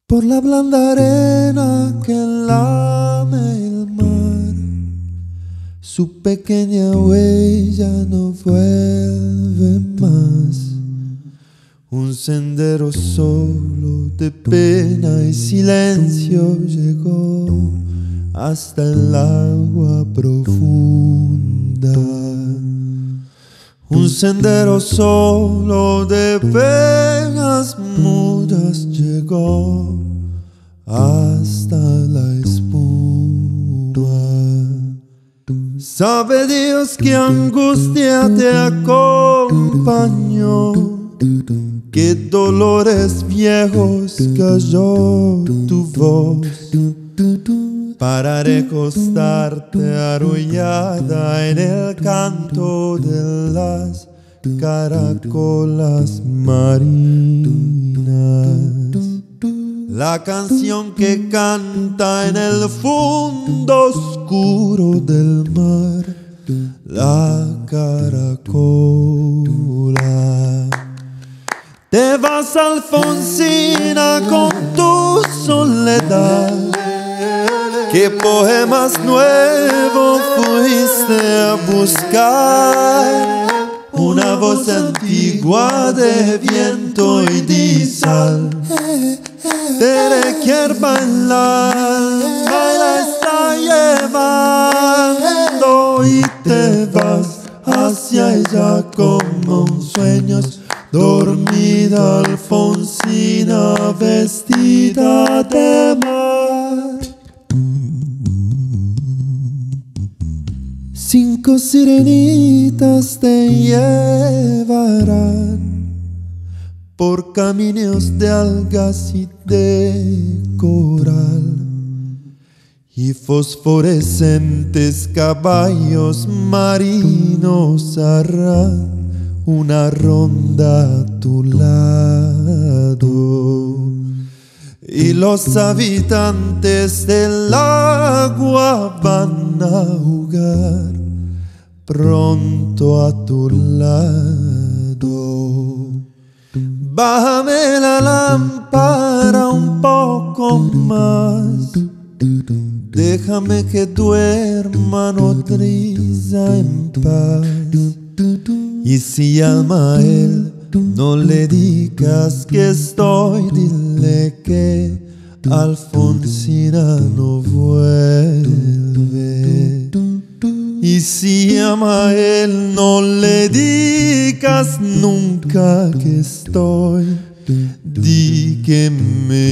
por la blanda arena que lame el mar. Su pequeña huella no vuelve más. Un sendero solo de pena y silencio llegó hasta el agua profunda. Un sendero solo de penas mudas llegó hasta la espuma. Sabe Dios qué angustia te acompañó, qué dolores viejos cayó tu voz, para recostarte arrullada en el canto de las caracolas marinas. La canción que canta en el fondo oscuro del mar, la caracola. Te vas, Alfonsina, con tu soledad. ¿Qué poemas nuevos fuiste a buscar? Una voz antigua de viento y de sal te quiere bailar, la está llevando y te vas hacia ella como un sueño. Dormida Alfonsina vestida de mar. 5 sirenitas te llevarán por caminos de algas y de coral, y fosforescentes caballos marinos harán una ronda a tu lado, y los habitantes del agua van a jugar pronto a tu lado. Bájame la lámpara un poco más, déjame que duerma nodriza en paz. Y si llama a él, no le digas que estoy, dile que Alfonsina no vuelve. Y si llama a él, no le digas nunca que estoy, di que me he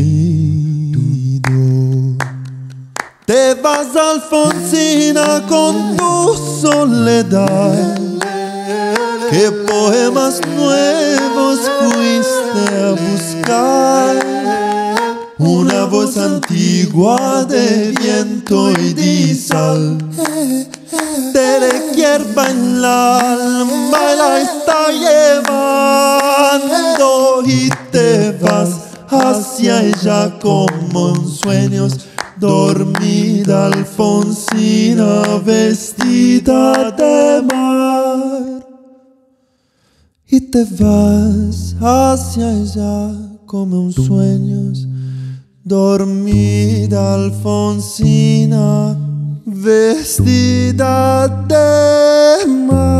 ido. Te vas, Alfonsina, con tu soledad. ¿Qué poemas nuevos fuiste a buscar? Una voz antigua de viento y de sal te quiere bailar, baila está llevando y te vas hacia ella como en sueños. Dormida Alfonsina vestida de mar. Y te vas hacia ella como un sueño. Dormida Alfonsina vestida de mar.